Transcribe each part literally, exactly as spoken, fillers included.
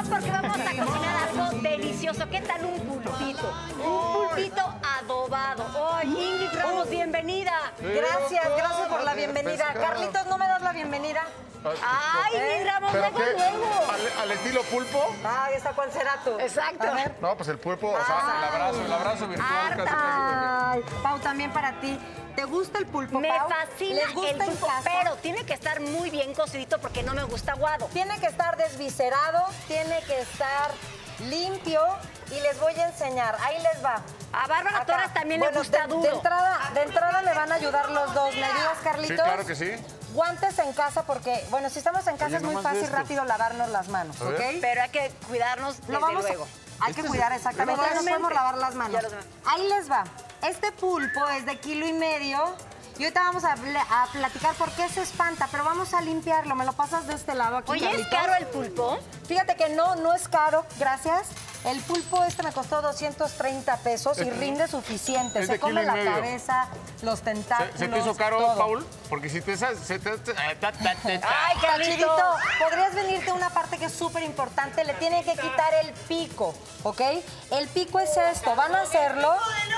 Regresamos porque vamos a cocinar algo delicioso. ¿Qué tal un pulpito? Un pulpito adobado. ¡Ay, Ingrid Ramos, bienvenida! Gracias, gracias por la bienvenida. Carlitos, ¿no me das la bienvenida? ¡Ay, Ingrid Ramos, ¿Pero luego, qué? luego! ¿Al, al estilo pulpo? Ah, ¿esta cuál será tú? Exacto. A ver. No, pues el pulpo, o sea, el abrazo, el abrazo virtual casi, casi. Ay, Pau, también para ti. ¿Te gusta el pulpo, Me Pau? fascina ¿Les gusta el en pulpo, casa? pero tiene que estar muy bien cocidito porque no me gusta aguado. Tiene que estar desviscerado, tiene que estar limpio y les voy a enseñar. Ahí les va. A Bárbara Acá. Torres también Bueno, le gusta de, duro. De entrada, de entrada me van a ayudar los dos. ¿Me ayudas, Carlitos? Sí, claro que sí. Guantes en casa porque, bueno, si estamos en casa Oye, es muy nomás fácil, esto. rápido lavarnos las manos, A ver. ¿ok? Pero hay que cuidarnos desde Lo vamos a- luego. Hay que cuidar exactamente. Ya nos podemos lavar las manos. Ya los- Ahí les va. Este pulpo es de kilo y medio. Y ahorita vamos a, pl- a platicar por qué se espanta, pero vamos a limpiarlo. ¿Me lo pasas de este lado aquí, Oye, ¿es Carlitos? caro el pulpo? Fíjate que no, no es caro, gracias. El pulpo este me costó doscientos treinta pesos y rinde suficiente. es Se de come kilo y la medio. cabeza, los tentáculos. ¿Se, se te hizo caro, todo. Paul? Porque si te... sa- Se te, se- eh, ta, ta, ta, ta. ¡Ay, Carlitos! Cachirito, podrías venirte a una parte que es súper importante. Le tiene que quitar el pico, ¿ok? El pico es esto. Van a hacerlo.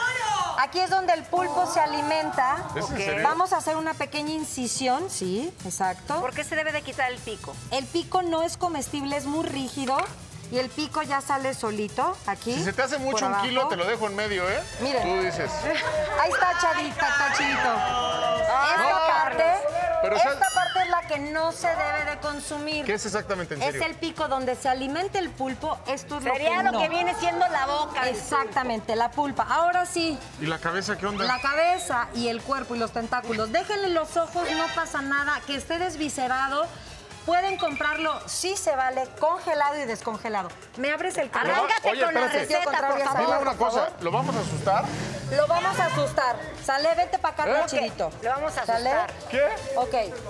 Aquí es donde el pulpo se alimenta. ¿Es en Ok. serio? Vamos a hacer una pequeña incisión, sí, exacto. ¿Por qué se debe de quitar el pico? El pico no es comestible, es muy rígido. Y el pico ya sale solito aquí. Si se te hace mucho por un abajo. kilo, te lo dejo en medio, ¿eh? Miren. Tú dices. Ahí está, Charita, está chidito. Esta no, parte, pero esta ¿sabes? parte es la que no se debe de consumir. ¿Qué es exactamente en Es serio? el pico donde se alimenta el pulpo. Esto es Sería lo que lo que no. viene siendo la boca. del Exactamente, la pulpa. Ahora sí, ¿Y la cabeza qué onda? la cabeza y el cuerpo y los tentáculos. Déjenle los ojos, no pasa nada. Que esté desviscerado. Pueden comprarlo, sí se vale, congelado y descongelado. ¿Me abres el Pero va- canal? Arráncate Oye, con la espérate. receta, por Contraria, favor. Dime una por cosa, favor. ¿lo vamos a asustar? Lo vamos a asustar. Sale, vete para acá, ¿Eh? Cachirito. Lo vamos a ¿Sale? asustar. ¿Qué? Ok.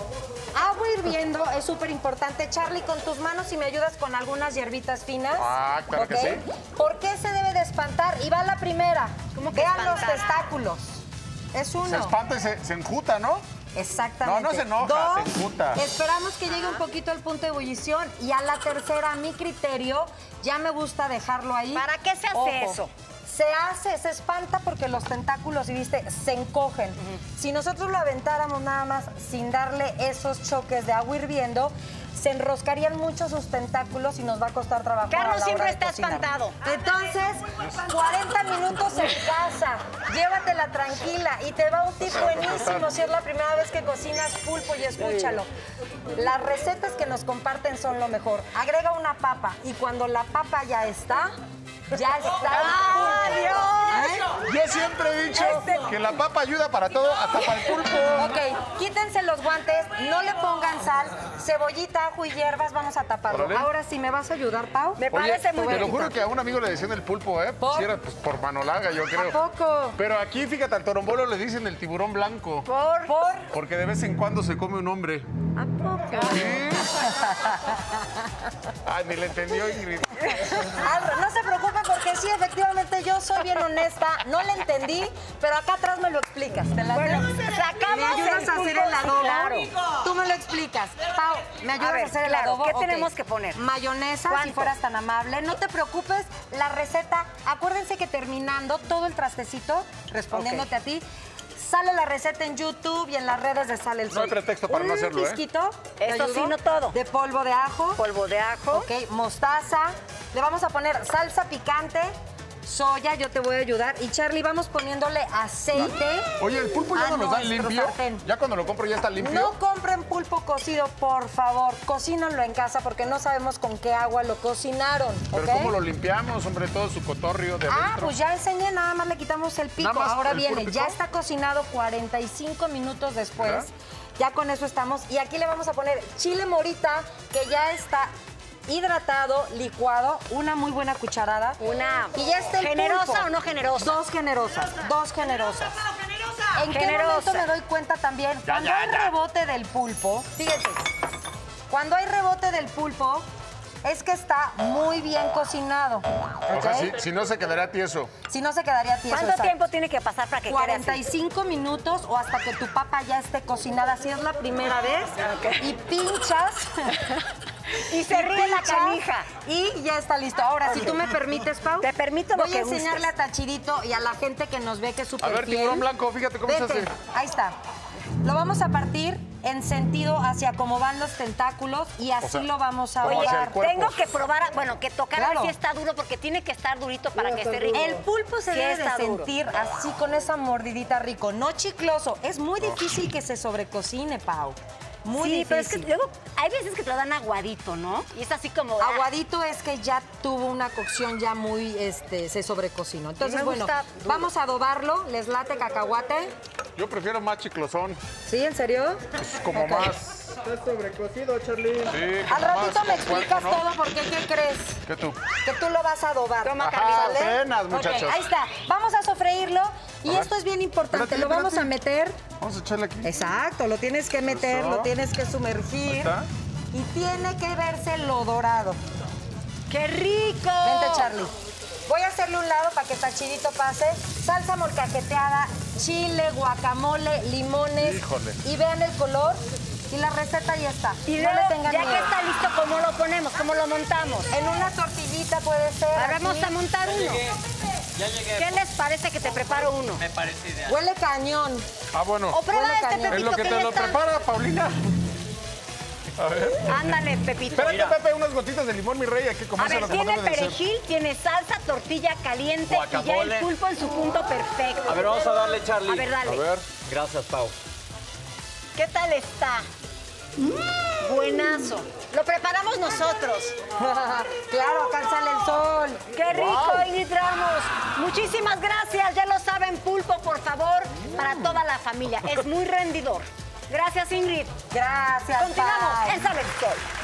Agua hirviendo es súper importante. Charlie, con tus manos, si me ayudas con algunas hierbitas finas. Ah, claro que ¿ok? sí. ¿Por qué se debe de espantar? Y va la primera. ¿Cómo que Vean los espantar? testáculos. Es uno. Se espanta y se, se enjuta, ¿no? Exactamente. No, no se enoja, Dos, se emputa. esperamos que llegue un poquito al punto de ebullición. Y a la tercera, a mi criterio, ya me gusta dejarlo ahí. ¿Para qué se hace Ojo, eso? Se hace, se espanta porque los tentáculos, y viste, se encogen. Si nosotros lo aventáramos nada más sin darle esos choques de agua hirviendo, se enroscarían mucho sus tentáculos y nos va a costar trabajo. a Carlos la siempre hora de está cocinar. espantado. Entonces, cuarenta minutos en casa. Llévatela tranquila y te va un tip buenísimo si es la primera vez que cocinas pulpo y escúchalo. Las recetas que nos comparten son lo mejor. Agrega una papa y cuando la papa ya está, ya está. el pulpo. ¿Eh? Yo siempre he dicho Este- que la papa ayuda para todo, hasta para el pulpo. Ok, quítense los guantes, no le pongan sal, cebollita, ajo y hierbas, vamos a taparlo. Órale. Ahora sí, ¿me vas a ayudar, Pau? Me Oye, parece muy te lo bien. juro que a un amigo le decían el pulpo, ¿eh? ¿Por? Si era pues, por manolaga, yo creo. ¿A poco? Pero aquí, fíjate, al torombolo le dicen el tiburón blanco. Por... ¿Por? Porque de vez en cuando se come un hombre. ¿A poco? ¿Sí? Ay, ni le entendió, Ingrid. Algo, no se preocupe porque sí, efectivamente yo soy bien honesta, no le entendí, pero acá atrás me lo explicas. ¿Te la Bueno, sé? sacamos ¿Me ayudas el a hacer pulpo? el adobo? Claro. Tú me lo explicas. Pau, ¿me ayudas a, ver, hacer el claro, adobo? ¿qué Ok. tenemos que poner? Mayonesa, ¿Cuánto? si fueras tan amable. No te preocupes, la receta, acuérdense que terminando todo el trastecito, respondiéndote Ok. a ti, sale la receta en YouTube y en las redes de Sale el Sol. No hay pretexto para no Un hacerlo, ¿eh? pizquito, ¿te Esto sí, ayudo? no todo. De polvo de ajo. Polvo de ajo. Ok, mostaza. Le vamos a poner salsa picante, soya, yo te voy a ayudar. Y Charlie, vamos poniéndole aceite. Oye, ¿el pulpo ya a no nos dan nuestro limpio? sartén. ¿Ya cuando lo compro ya está limpio? No compren pulpo cocido, por favor. Cocínenlo en casa porque no sabemos con qué agua lo cocinaron. Pero ¿ok? ¿cómo lo limpiamos, hombre? Todo su cotorrio de Ah, adentro. pues ya enseñé, nada más le quitamos el pico. Nada más Ahora el viene, puro ya pico. está cocinado cuarenta y cinco minutos después. ¿Verdad? Ya con eso estamos. Y aquí le vamos a poner chile morita, que ya está hidratado, licuado, una muy buena cucharada. Una Y ya está el ¿generosa pulpo. o no generosa? Dos generosas, dos generosas. ¿En qué Generosa. momento me doy cuenta también? Ya, Cuando ya, hay ya. rebote del pulpo, fíjense, cuando hay rebote del pulpo, es que está muy bien cocinado. O ¿ok? sea, si, si no se quedaría tieso. Si no se quedaría tieso. ¿Cuánto exacto. tiempo tiene que pasar para que quede cuarenta y así? cinco minutos o hasta que tu papa ya esté cocinada, si es la primera vez. Y pinchas, Y se ríe la pinchas, canija. Y ya está listo. Ahora, si tú me permites, Pau. Te permito lo Voy que a enseñarle gustes. a Tachirito y a la gente que nos ve que es súper A ver, fiel. tiburón blanco, fíjate cómo Vete, se hace. ahí está. Lo vamos a partir en sentido hacia cómo van los tentáculos y así sea, lo vamos a como hacia el ahogar. cuerpo. Tengo que probar, a- bueno, que tocar a ver Claro. si está duro, porque tiene que estar durito para que esté rico. El pulpo se Sí debe de está duro. sentir así con esa mordidita rico, no chicloso. Es muy difícil que se sobrecocine, Pau. Muy Sí, difícil. pero es que luego hay veces que te lo dan aguadito, ¿no? Y es así como... ah, Aguadito es que ya tuvo una cocción ya muy, este, se sobrecocinó. Entonces, Me bueno, gusta duro. vamos a adobarlo. ¿Les late cacahuate? Yo prefiero más chiclosón. ¿Sí, en serio? Es como Ok. más. Está sobrecocido, Charlie. Sí, como Al ratito más me explicas compuesto, ¿no? todo porque, ¿qué crees? ¿Qué tú? Que tú lo vas a adobar. Toma, Ajá, Carlita. ¿Sale? apenas, Ok, muchachos. ahí está. Vamos a sofreírlo y A ver. esto es bien importante. Espérate, lo vamos a espérate. meter. Vamos a echarle aquí. Exacto, lo tienes que meter, Eso. lo tienes que Ahí sumergir. está. Y tiene que verse lo dorado. ¡Qué rico! Vente, Charlie. Voy a hacerle un lado para que Tachirito pase. Salsa molcajeteada, chile, guacamole, limones. Híjole. Y vean el color. Y la receta ya está. Y no luego, le tengan ya miedo. que está listo, ¿cómo lo ponemos? ¿Cómo lo montamos? En una tortillita puede ser. Ahora así. vamos a montar uno. Ya llegué. ¿Qué les parece que te preparo uno? Me parece ideal. Huele cañón. Ah, bueno. O prueba Huele este cañón. Es Pepito lo que que te ya lo está. prepara, Paulina. A ver. Ándale, Pepito. Espérate, Pepe, unas gotitas de limón, mi rey. Hay que A comérselo ver, como tiene debe de ser. perejil, tiene salsa, tortilla caliente y ya el Guacamole. pulpo en su punto perfecto. A ver, vamos a darle, Charlie. A ver, dale. A ver. Gracias, Pau. ¿Qué tal está? Buenazo. Lo preparamos nosotros. Claro, acá sale el sol. ¡Qué rico, Wow. Ingrid Ramos! Muchísimas gracias. Ya lo saben, pulpo, por favor, para toda la familia. Es muy rendidor. Gracias, Ingrid. Gracias, Continuamos Pau. en Sale el Sol.